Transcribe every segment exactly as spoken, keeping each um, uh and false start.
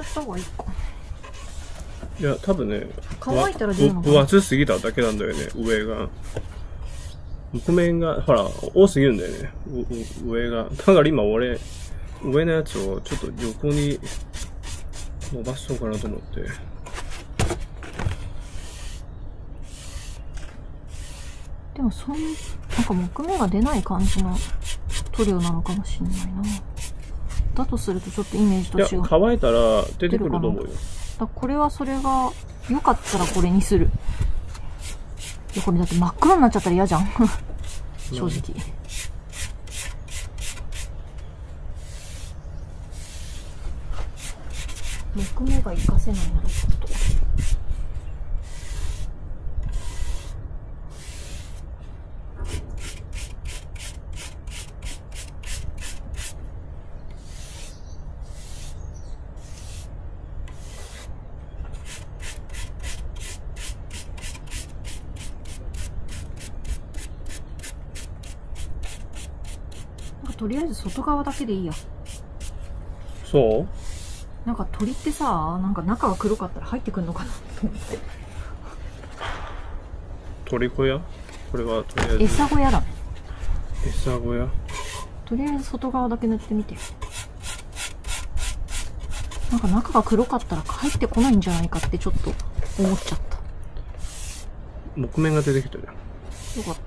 した方がいいか。 いや、多分ね、 乾いたら出るのかな。 分厚すぎただけなんだよね、上が。木面が、ほら、多すぎるんだよね、上が。だから今俺、上のやつをちょっと横に伸ばそうかなと思って。 でもそん、なんか木目が出ない感じの塗料なのかもしれないな。だとするとちょっとイメージと違う。 いや、乾いたら出てくると思うよ。 だこれはそれが良かったらこれにする。いやこれだって真っ黒になっちゃったら嫌じゃん正直。木目が活かせないなちょっと。とりあえず外側だけでいいや。 そうなんか鳥ってさ、なんか中が黒かったら入ってくんのかなと思って。 鳥小屋これはとりあえず。 餌小屋だね。 餌小屋とりあえず外側だけ塗ってみて。なんか中が黒かったら入ってこないんじゃないかってちょっと思っちゃった。 木目が出てきたじゃん。 よかった。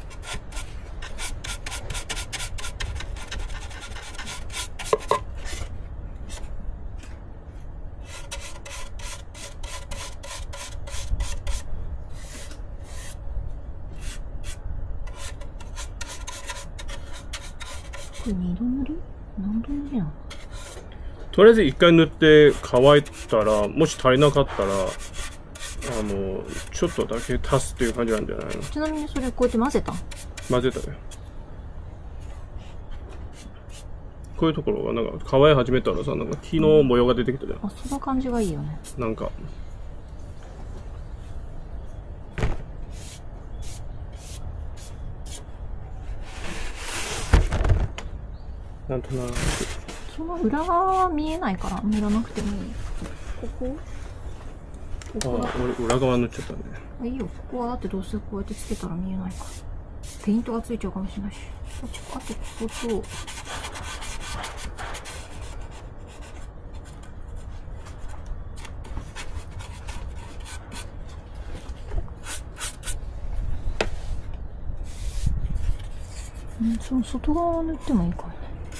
これ二度塗り？何度塗りなの？ とりあえず一回塗って乾いたら、もし足りなかったら、あの、ちょっとだけ足すっていう感じなんじゃないの？ ちなみにそれこうやって混ぜた？ 混ぜたよ。こういうところがなんか乾い始めたらさ、なんか木の模様が出てきたじゃん。 あ、その感じがいいよね。 なんか。なんとなく。 その裏側は見えないから塗らなくてもいい。ここ？ここだ。 ああ、俺裏側塗っちゃったね。 あ、いいよ。ここはだってどうせこうやってつけたら見えないから。ペイントがついちゃうかもしれないし。あと、あとここと。うん、その外側を塗ってもいいかもね。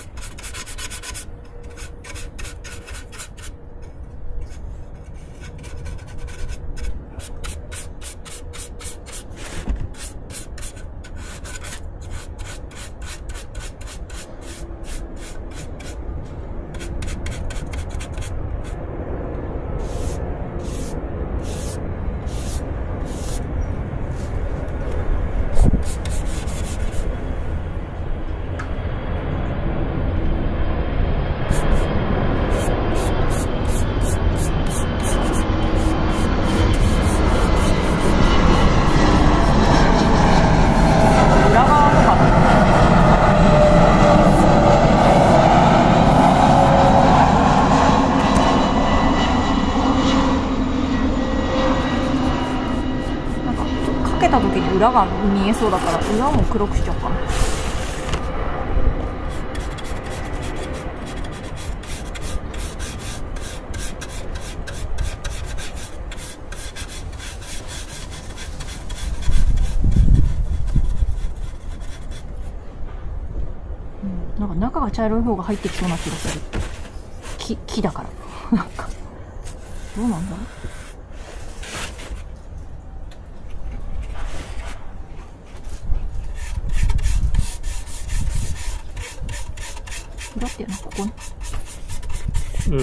裏が見えそうだから裏も黒くしちゃおうかな。うん、なんか中が茶色い方が入ってきそうな気がする。木、木だからなんかどうなんだろう。裏っていうのはここね。 うん。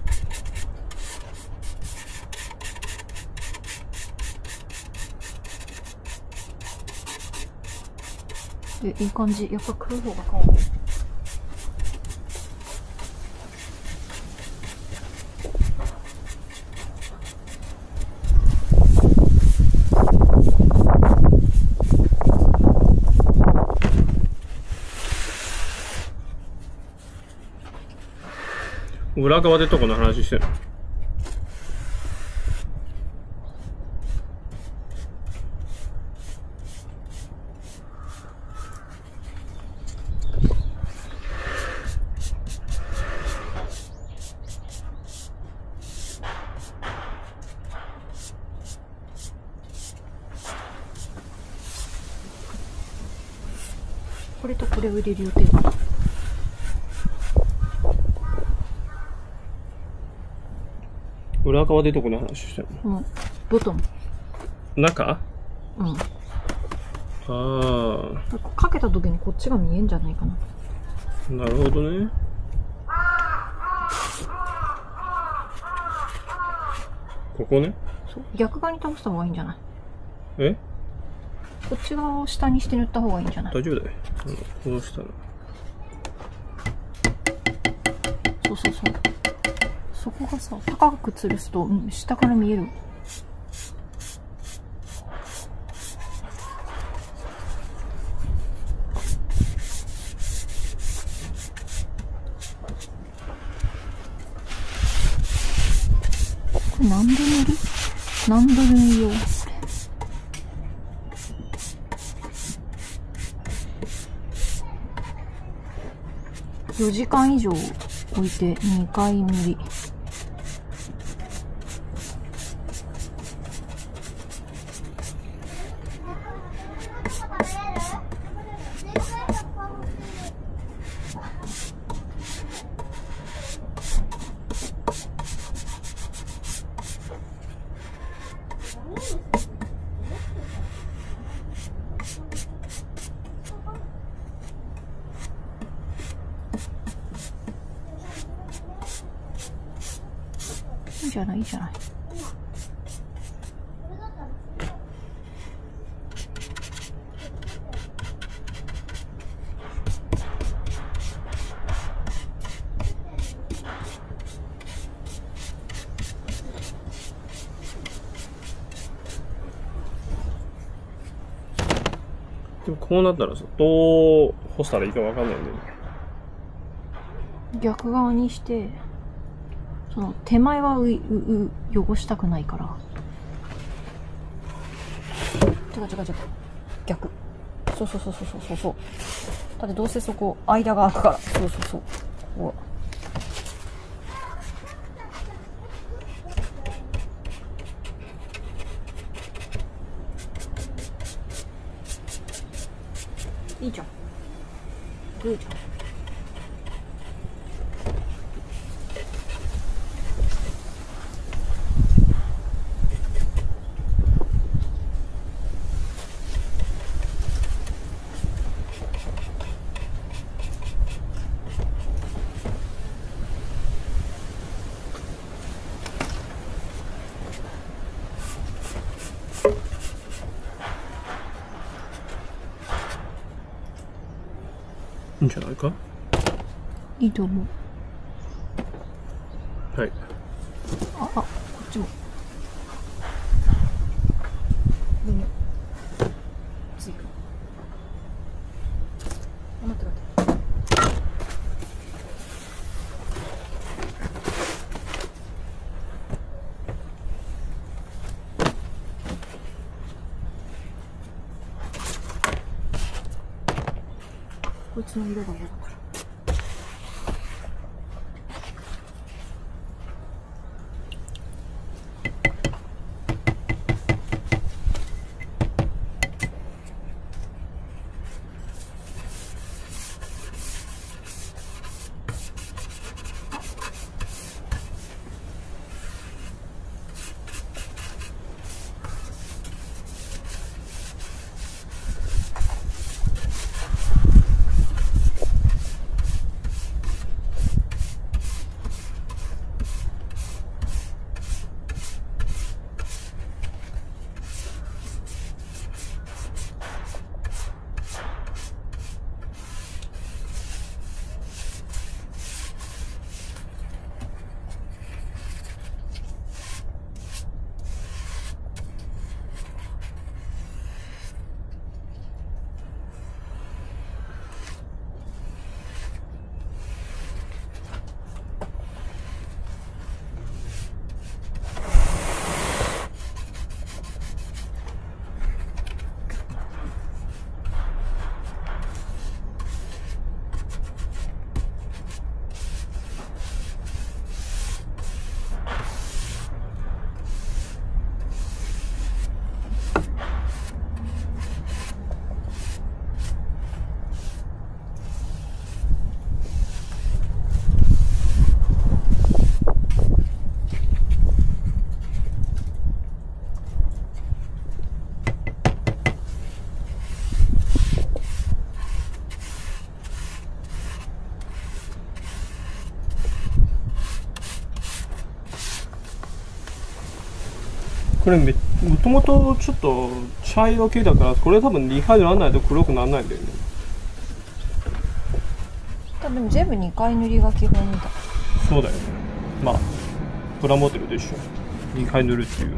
え、いい感じ。やっぱ黒い方が可愛い。 上裏側でとこの話してるの？ これとこれを入れる予定かな。 裏側でどこの話してるの？ うん、ボトム。 中？ うん。 ああ。 かけた時にこっちが見えんじゃないかな。 なるほどね。ここね。 そう、逆側に倒した方がいいんじゃない？ え？ こっち側を下にして塗った方がいいんじゃない？ 大丈夫だよ。こうしたら。 そうそうそう。そこがさ、高く吊るすと、うん、下から見える。これ何度塗り？何度塗りよ。よじかん以上置いてにかい塗り。いいじゃない、いいじゃない。 でもこうなったらさ、どう干したらいいかわかんないんだよね。 逆側にして、その手前はううう汚したくないから。違う違う違う。逆。そうそうそうそうそうそう。だってどうせそこ間が空くから。そうそうそう。ここ。いいじゃん。グーじゃん。 いいんじゃないか。 いいと思う。 はい。 あ、あ、こっちも。ごめん。ついか。あ、待って待って。こいつの色が嫌だから。 これめ、もともとちょっと茶色系だから、これ多分にかい塗らないと黒くならないんだよね。 多分全部にかい塗りが基本みたい。 そうだよね。まあ、プラモデルでしょ。にかい塗るっていう。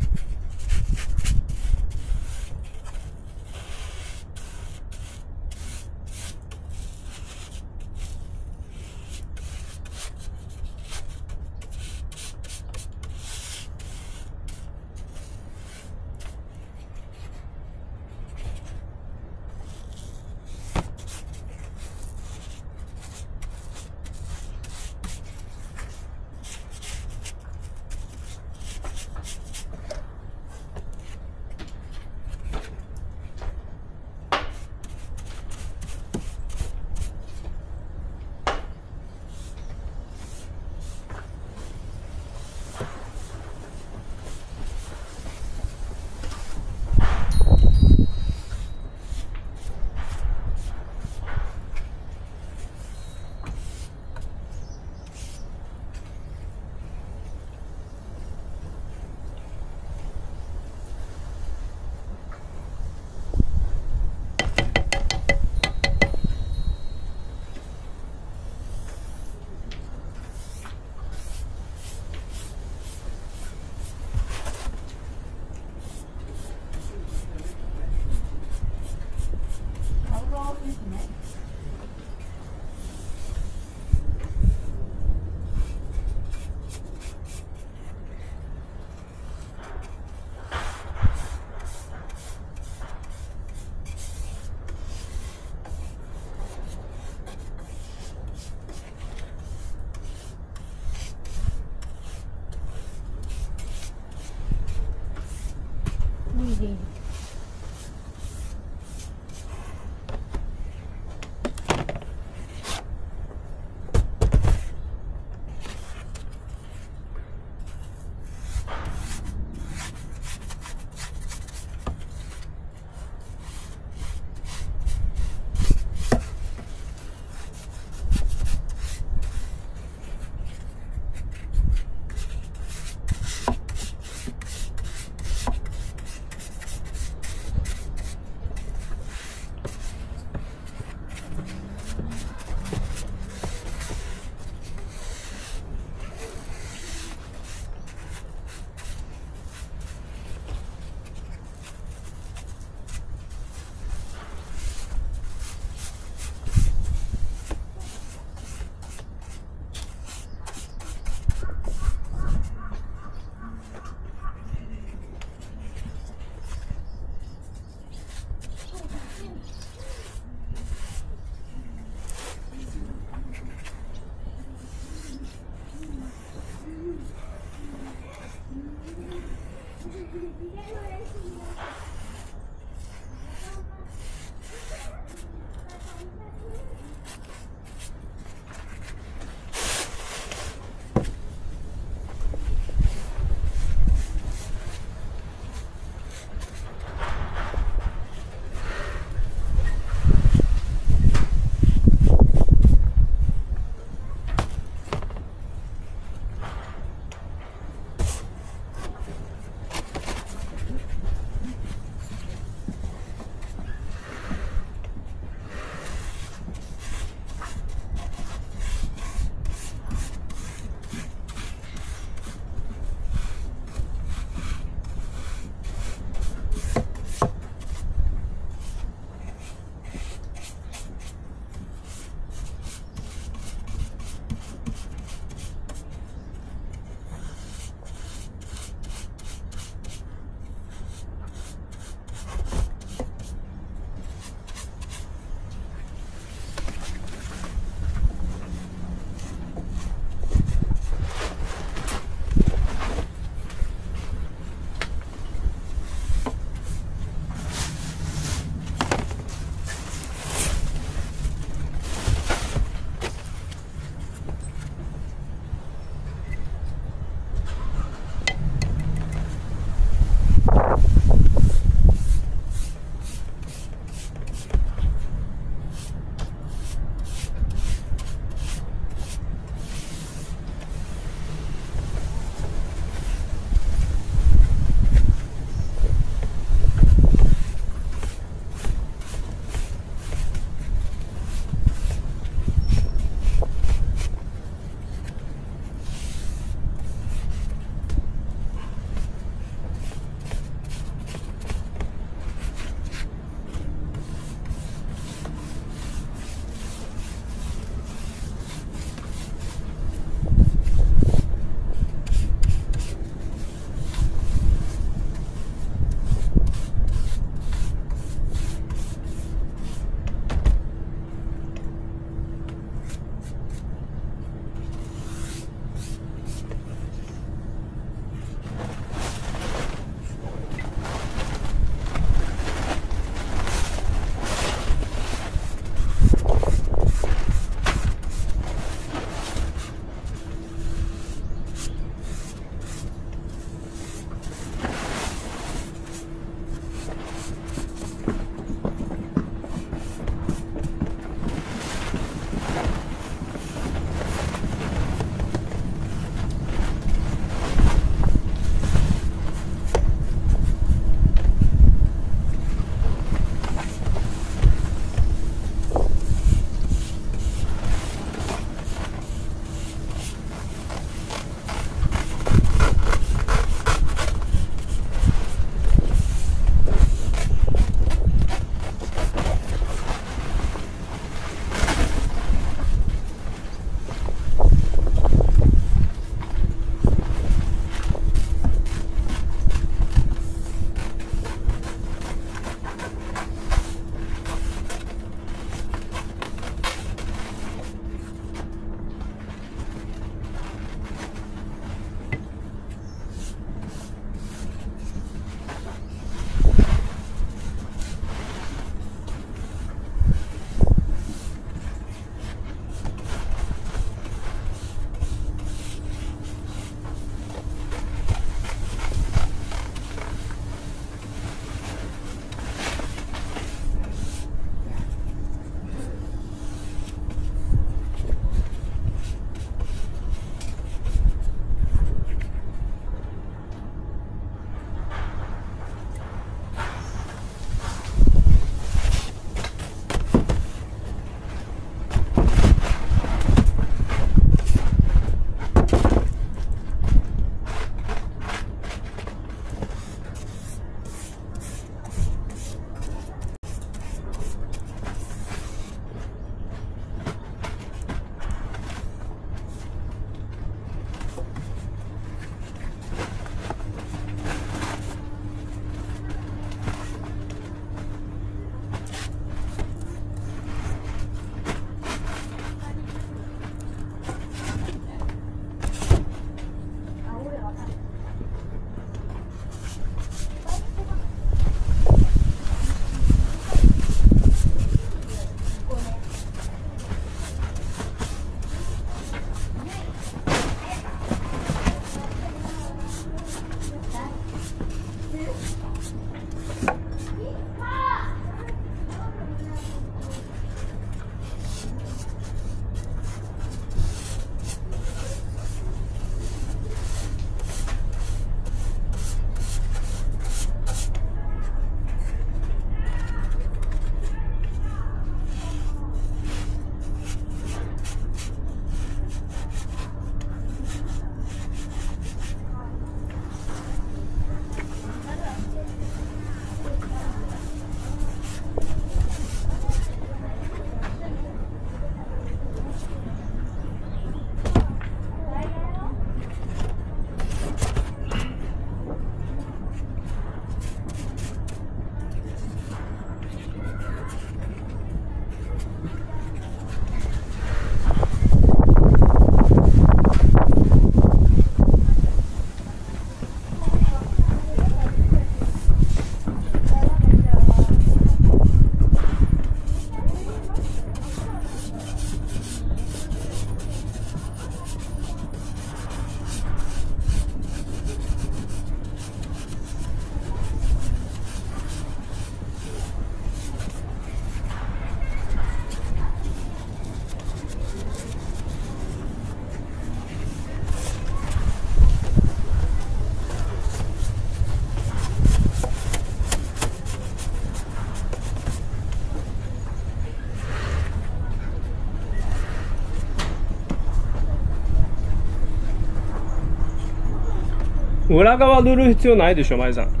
裏側塗る必要ないでしょ、まいさん。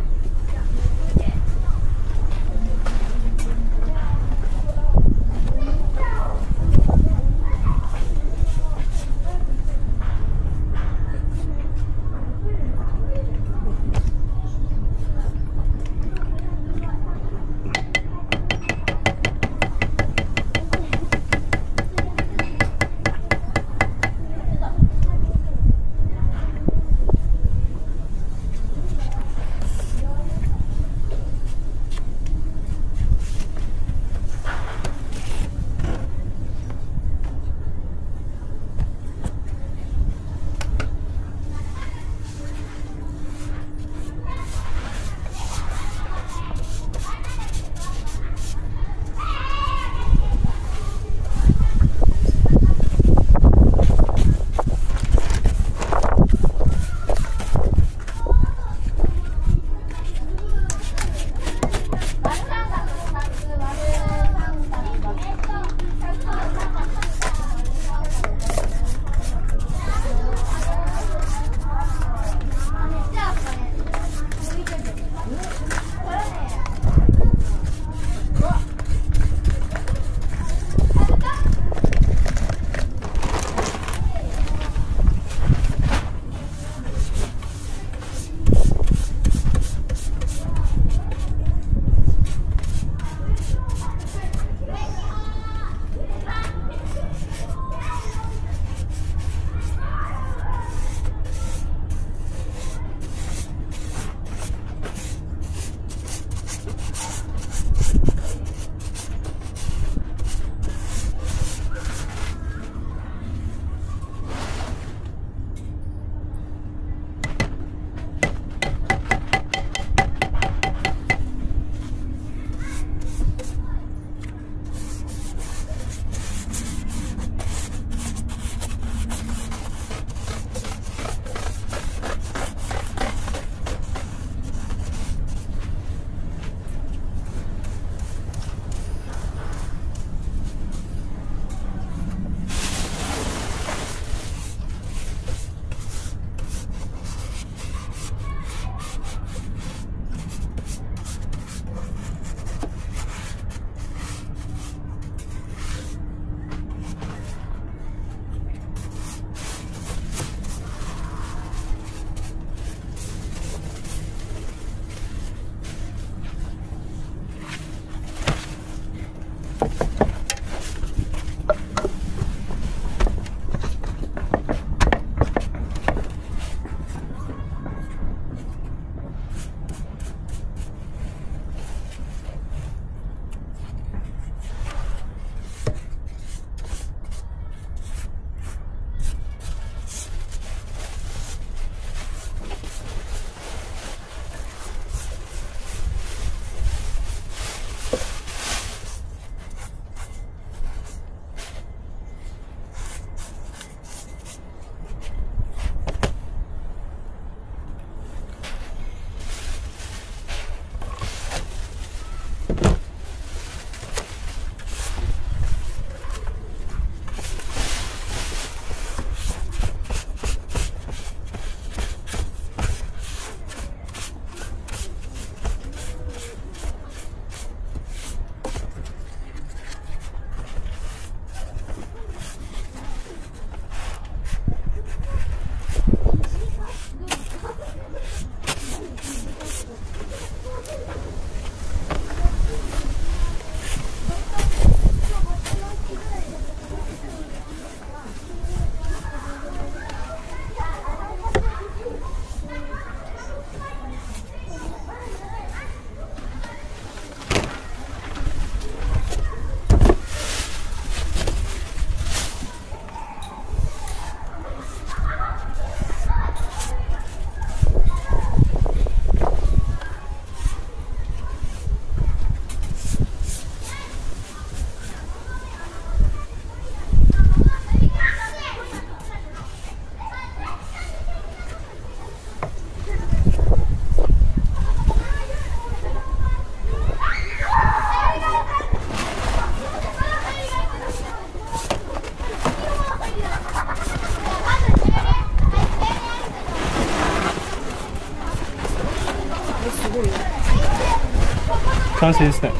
完成ですね。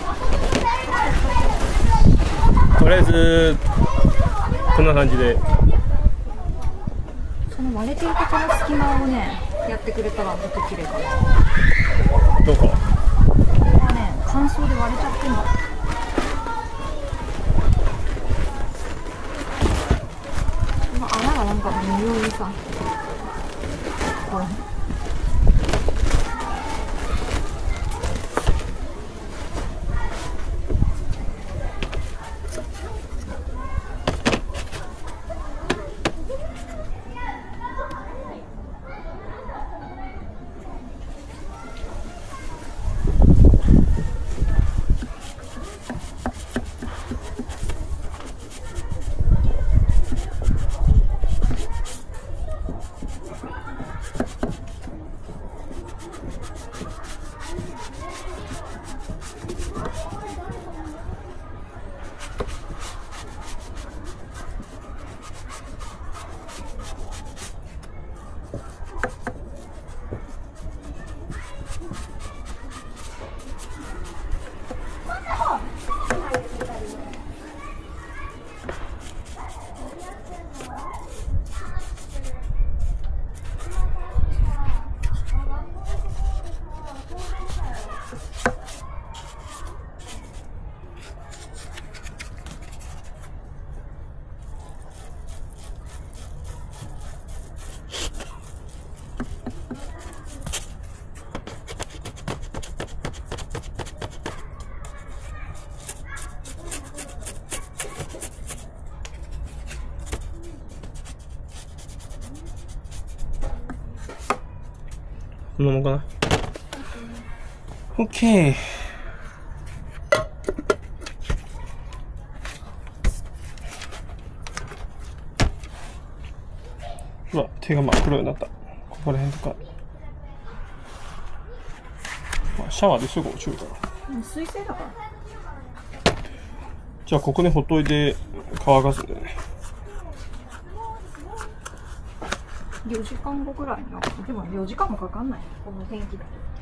とりあえずこんな感じで。 その割れてるとこの隙間をねやってくれたらもっと綺麗かな。 どこ？ ここはね乾燥で割れちゃってんだ。この穴がなんか微妙にさ、ほらこんなもんかな。オッケー。うわ、手が真っ黒になった。ここら辺とか。まあ、シャワーですぐ落ちるから。 水性だから。 じゃあここにほっといて乾かすんだよね。 よじかんごぐらいの。でもよじかんもかかんない。この天気だと。